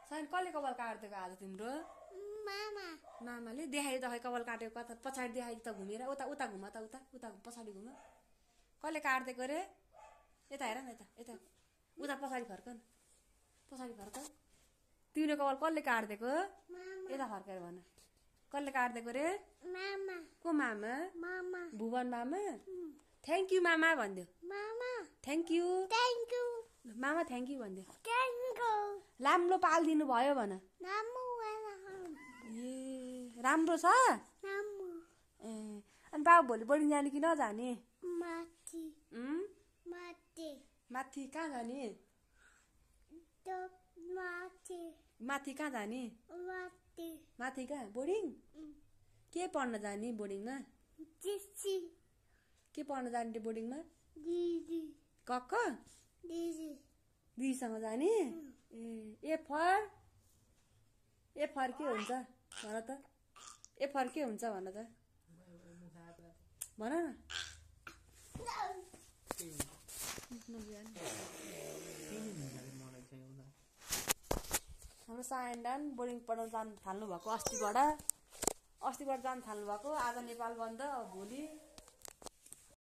Sign कसले कपाल काटिदिएको आज तिम्रो? मामाले देखाइ त खै कपाल काटेको कता पछाडि देखाइ त घुमेर उता उता घुम त उता पछाडि घुम। कसले काटिदिएको रे? यता हेर न यता उता पछाडि फर्क न पछाडि फर्क। तिम्रो कपाल कसले काटिदिएको? यता फर्केर भन कसले काटिदिएको रे? को मामा? भुवन मामा। थ्याङ्क यू मामा भनिदियो। थ्याङ्क यू मामा थ्याङ्क यू भनिदियो। राम्रो पालिदिनु भयो भन। ए राम्रो छ? ए अनि बाबु भोलि बोर्डिङ जाने कि नजाने? माथि कहाँ जाने? माथि कहाँ जाने? माथि कहाँ बोर्डिङ? के पढ्न जाने बोर्डिङमा? के पढ्न जाने बोर्डिङमा? कक्क दिदीसँग जाने? ए फर के हुन्छ भन त? ए फर के हुन्छ भन त? भन न। हाम्रो सायनदान बोर्डिङ पढाउन जानु थाल्नु भएको अस्तिबाट जानु थाल्नु भएको। आज नेपाल बन्द भोलि